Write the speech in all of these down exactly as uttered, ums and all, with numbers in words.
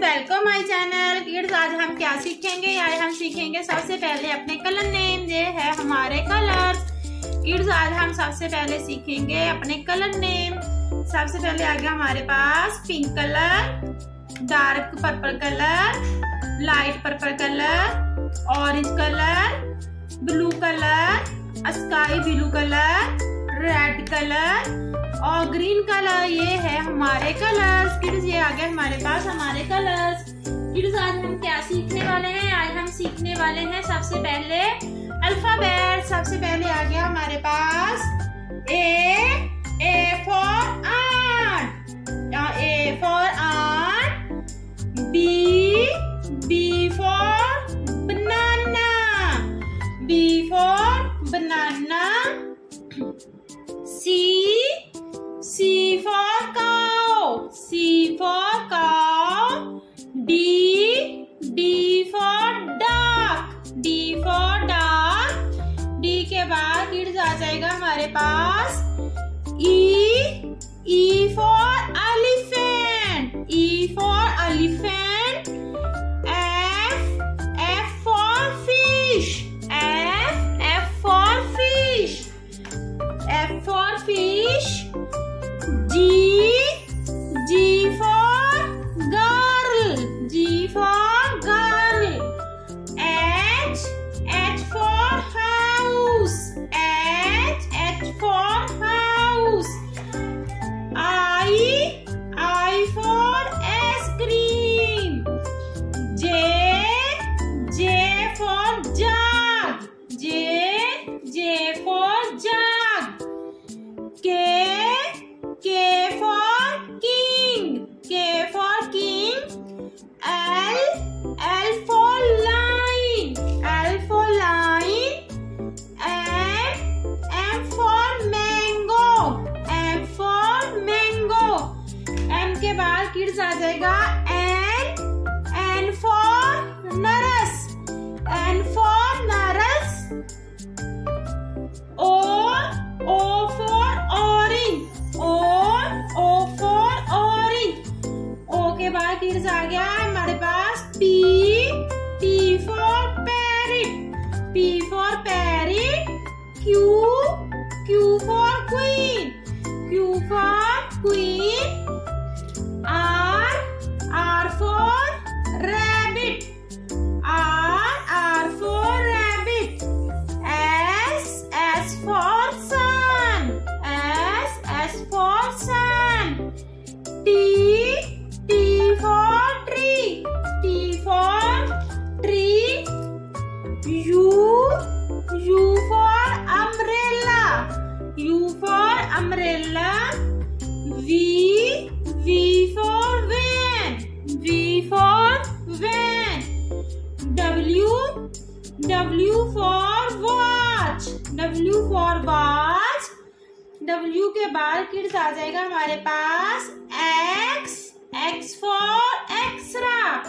Welcome my channel kids. आज हम क्या सीखेंगे? आज हम सीखेंगे सबसे पहले अपने कलर नेम। ये है हमारे कलर। किड्स आज हम सबसे पहले सीखेंगे अपने कलर नेम। सबसे पहले आ गया हमारे पास pink colour, dark purple colour, light purple colour, orange colour, blue colour, sky blue colour, red colour और ग्रीन कलर। ये है हमारे कलर्स। किड्स ये आ गए हमारे पास हमारे कलर्स। किड्स आज हम क्या सीखने वाले हैं? आज हम सीखने वाले हैं सबसे पहले अल्फाबेट। सबसे पहले आ गया हमारे पास A A for art, A for art, B B for banana, B for banana, C C for cow, C for cow, D D for duck, D for duck, D के बाद किड्स आ जाएगा हमारे पास E E for elephant, E for elephant, F F for fish, F F for fish, F for fish, G G for girl, G for girl, H H for house, H H for house, I I for ice cream, J J for jug, J J for jug, K K for king, K for king, L L for line, L for line, M M for mango, M for mango, M के बाद kids आ जाएगा N N for nurse, N for nurse, O O for orange, O O for orange, O के बाद kids आ गया हमारे पास P P for parrot, P for parrot, Q Q for queen, Q for queen, R R for rabbit, R R for rabbit, S S for sun, S S for sun, T T for tree, T for tree, U U for umbrella, U for umbrella, V V for van, V for van, W W for watch, W for watch, W के बाद kids आ जाएगा हमारे पास X X for extra,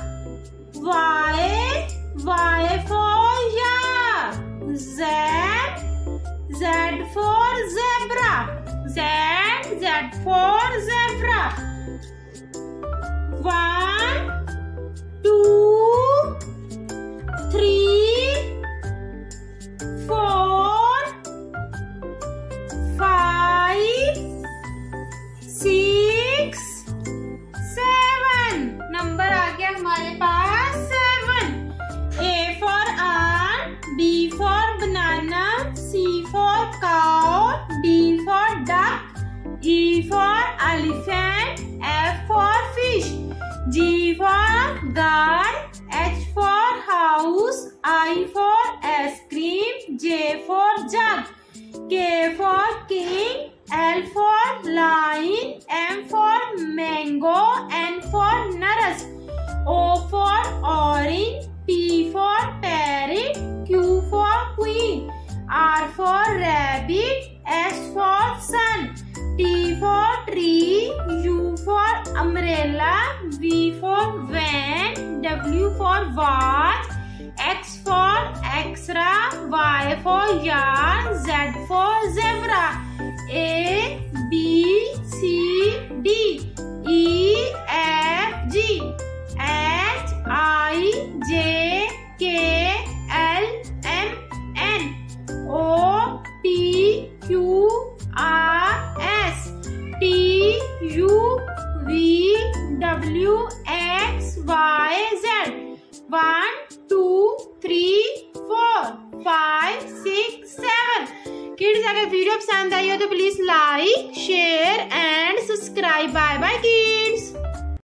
Y Y for yak, Z Z for zebra, Z Z for zebra, one two three four five six seven। Number आ गया हमारे पास seven. A for ant, B for banana, C for cow, D for duck, E for elephant, F for fish, G for girl, H for house, I for ice cream, J for jug, K for king, L for lion, M for mango, N for naras, O for orange, P for parrot, Q for queen, R for rabbit, S for sun, T for tree, U for umbrella, V for van, W for watch, X for extra, Y for yarn, Z for zebra, A B C D E F G H W X Y Z. One, two, three, four, five, six, seven. Kids अगर video पसंद आई हो तो please like share and subscribe. Bye bye kids.